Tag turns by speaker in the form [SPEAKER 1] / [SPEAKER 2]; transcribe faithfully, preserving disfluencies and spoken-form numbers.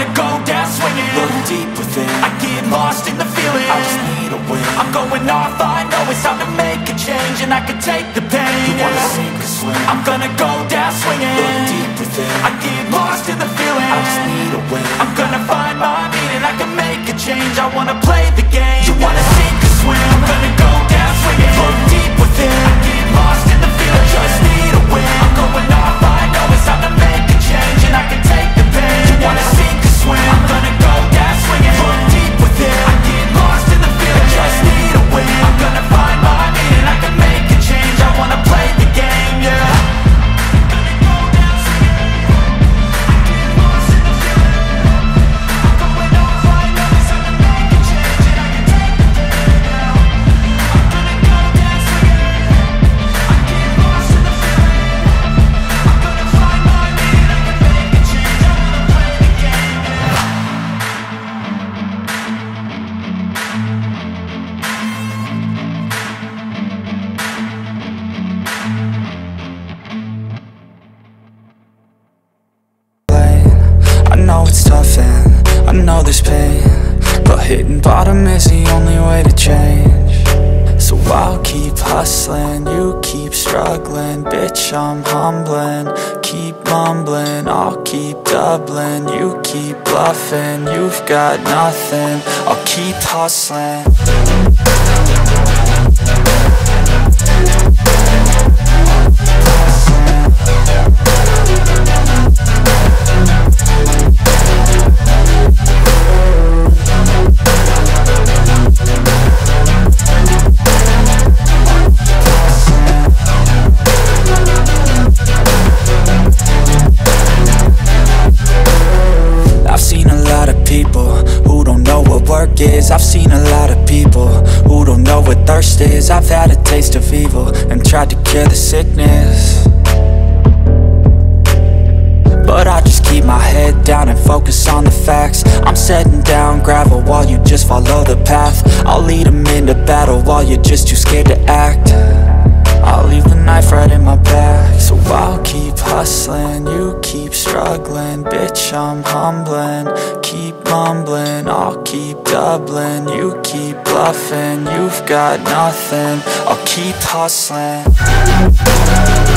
[SPEAKER 1] gonna go down swinging. Look deep within, I get lost in the feeling. I just need a win. I'm going off, I know it's time to make a change, and I can take the pain. You wanna sink or swim? I'm gonna go down swinging. Look deep within, I get lost in the feeling. I just need a win. I'm gonna find my meaning, I can make a change. I wanna play the game. You wanna sink or swim? I'm gonna go down swinging. Look deep within, I get lost in the feeling. Just need a win. I'm going off, I know it's time to make a change, and I can take the pain. You wanna sink or swim? I'm gonna go down swinging. Look deep within, I get lost in the feeling. Just need a win. I'm gonna find my meaning, I can make a change. I wanna play the game, yeah.
[SPEAKER 2] I know there's pain, but hitting bottom is the only way to change. So I'll keep hustling, you keep struggling. Bitch, I'm humbling, keep mumbling. I'll keep doubling, you keep bluffing. You've got nothing, I'll keep hustling. Is. I've seen a lot of people who don't know what thirst is. I've had a taste of evil and tried to cure the sickness, but I just keep my head down and focus on the facts. I'm setting down gravel while you just follow the path. I'll lead them into battle while you're just too scared to act. I'll leave the knife right in my back. So I'll keep hustling, you keep struggling. Bitch, I'm humbling, keep mumbling. I'll keep doubling, you keep bluffing. You've got nothing, I'll keep hustling.